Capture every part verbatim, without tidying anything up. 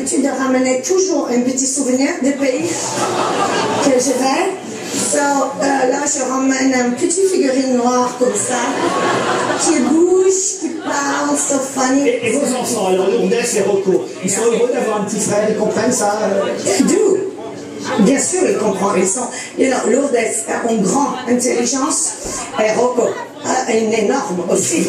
l'habitude de ramener toujours un petit souvenir du pays que je vais. So, euh, là, je ramène un petit figurine noire comme ça, qui bouge, qui parle, so funny. Et, et vos enfants, alors Lourdes et Rocco, ils sont heureux d'avoir un petit frère, ils comprennent ça euh... Ils do. Bien sûr, ils comprennent. Ils sont, you know, Lourdes a une grande intelligence et Rocco a une énorme aussi.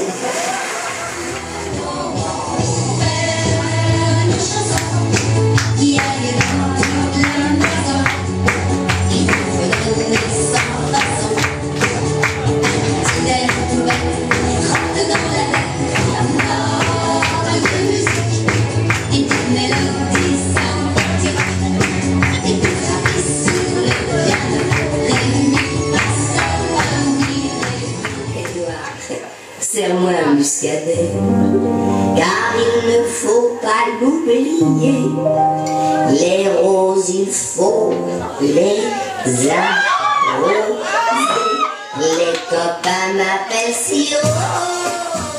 Serre-moi un muscadet, car il ne faut pas l'oublier. Les roses, il faut les arroser. Les copains m'appellent si haut.